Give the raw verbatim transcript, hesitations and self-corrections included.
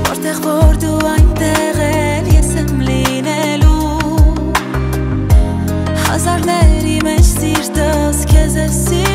Որտեղ որ դու այնտեղ էլ ես եմ լինելու Հազարների մեջ սիրտս քեզ է սիրելու